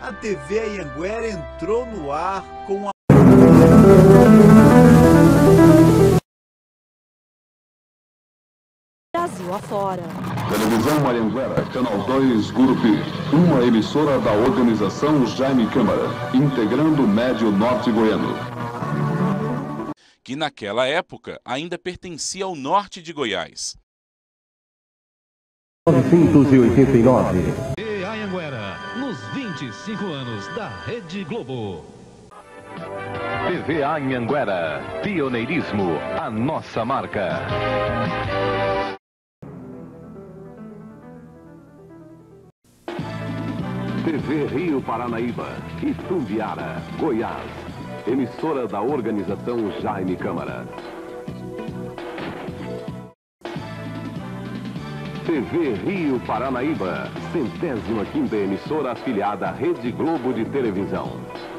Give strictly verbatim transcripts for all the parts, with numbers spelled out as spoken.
A T V Anhanguera entrou no ar com a... Brasil afora. Televisão Anhanguera, Canal dois, Gurupi. Uma emissora da organização Jaime Câmara, integrando o Médio Norte Goiano. Que naquela época ainda pertencia ao norte de Goiás. novecentos e oitenta e nove. T V Anhanguera, nos vinte e cinco anos da Rede Globo. T V Anhanguera, pioneirismo, a nossa marca. T V Rio Paranaíba, Itumbiara, Goiás. Emissora da organização Jaime Câmara. T V Rio Paranaíba, centésima quinta emissora afiliada à Rede Globo de televisão.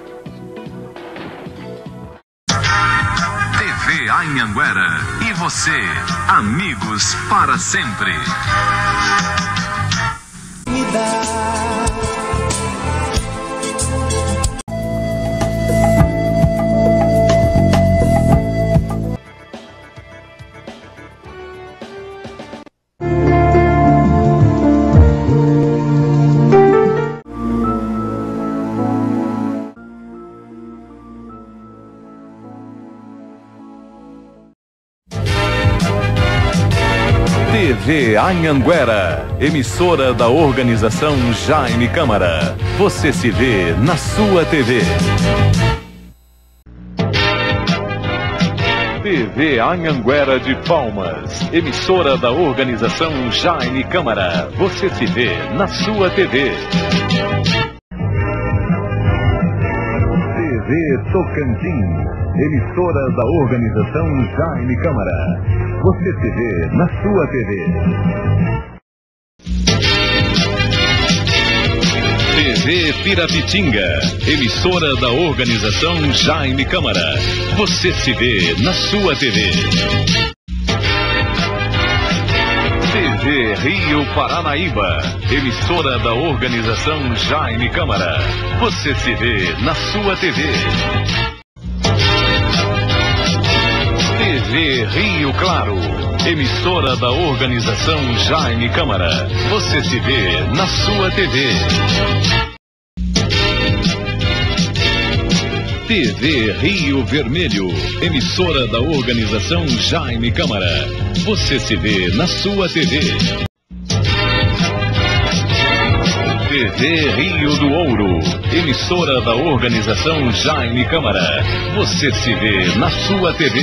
T V Anhanguera e você, amigos para sempre. Me dá. T V Anhanguera, emissora da organização Jaime Câmara. Você se vê na sua T V. T V Anhanguera de Palmas, emissora da organização Jaime Câmara. Você se vê na sua T V. T V Tocantins, emissora da organização Jaime Câmara. Você se vê na sua T V. T V Pirapitinga, emissora da organização Jaime Câmara. Você se vê na sua T V. T V Rio Paranaíba, emissora da organização Jaime Câmara. Você se vê na sua T V. T V Rio Claro, emissora da organização Jaime Câmara. Você se vê na sua T V. T V Rio Vermelho, emissora da organização Jaime Câmara. Você se vê na sua T V. T V Rio do Ouro, emissora da organização Jaime Câmara. Você se vê na sua T V.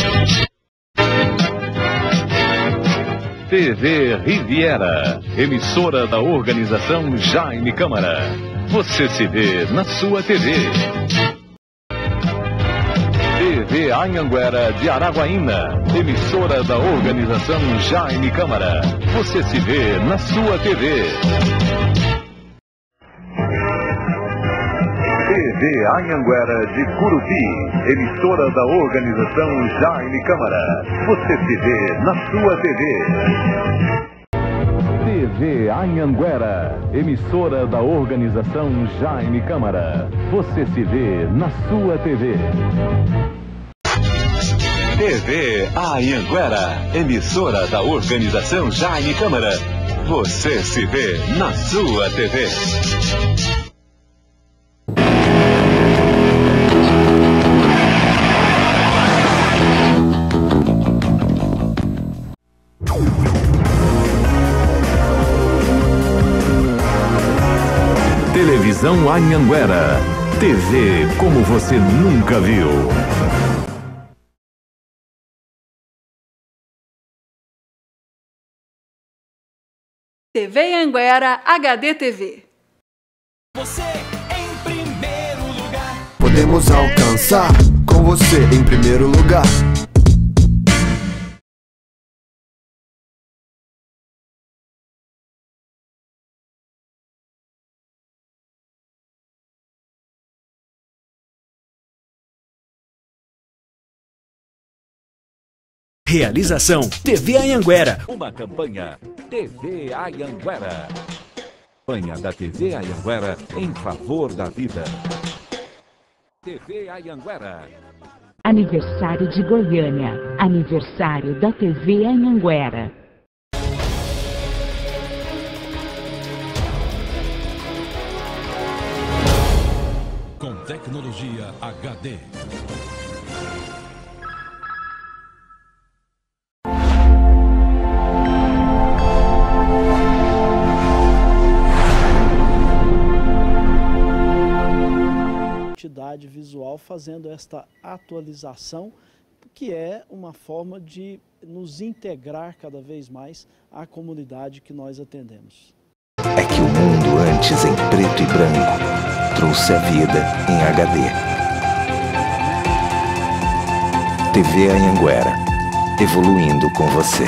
T V Riviera, emissora da organização Jaime Câmara. Você se vê na sua T V. T V Anhanguera de Araguaína, emissora da organização Jaime Câmara. Você se vê na sua T V. T V Anhanguera de Gurupi, emissora da organização Jaime Câmara. Você se vê na sua T V. T V Anhanguera, emissora da organização Jaime Câmara. Você se vê na sua T V. T V Anhanguera, emissora da organização Jaime Câmara. Você se vê na sua T V. Televisão Anhanguera, T V como você nunca viu. T V Anhanguera H D T V. Você em primeiro lugar. Podemos alcançar com você em primeiro lugar. Realização T V Anhanguera. Uma campanha T V Anhanguera. Campanha da T V Anhanguera em favor da vida. T V Anhanguera. Aniversário de Goiânia. Aniversário da T V Anhanguera. Com tecnologia H D. Identidade visual fazendo esta atualização, que é uma forma de nos integrar cada vez mais à comunidade que nós atendemos. É que o mundo antes em preto e branco trouxe a vida em H D. T V Anhanguera, evoluindo com você.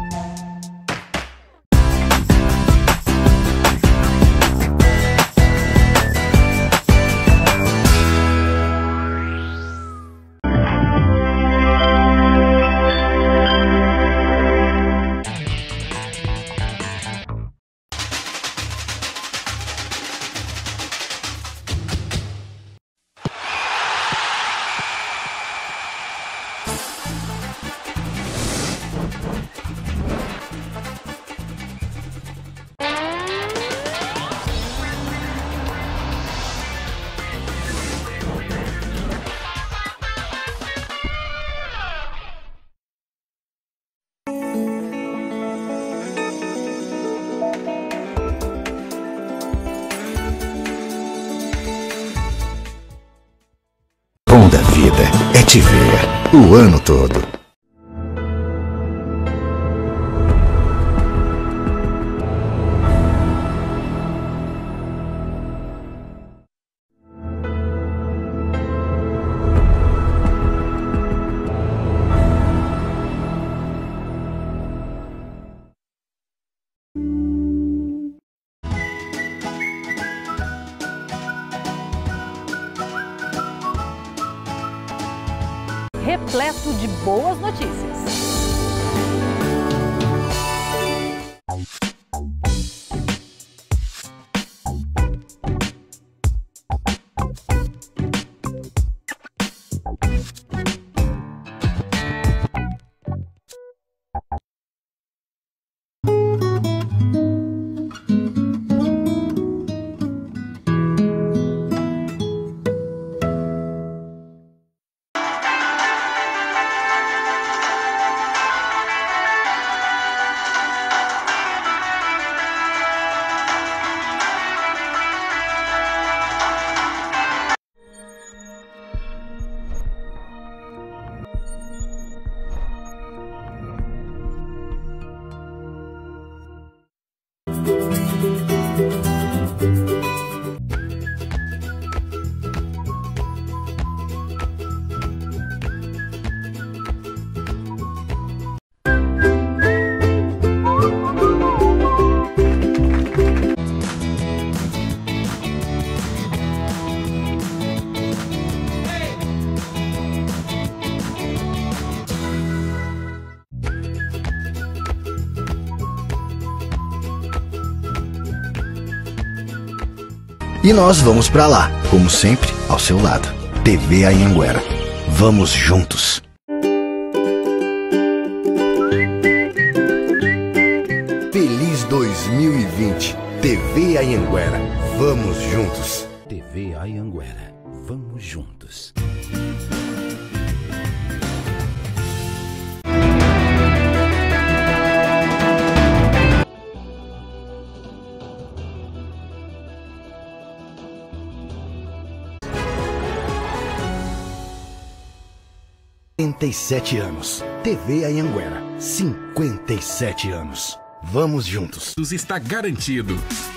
bom da vida é te ver o ano todo. Repleto de boas notícias. E nós vamos pra lá, como sempre, ao seu lado. T V Anhanguera. Vamos juntos. Feliz dois mil e vinte. T V Anhanguera. Vamos juntos. T V Anhanguera. Vamos juntos. cinquenta e sete anos. T V Anhanguera. cinquenta e sete anos. Vamos juntos. Está garantido.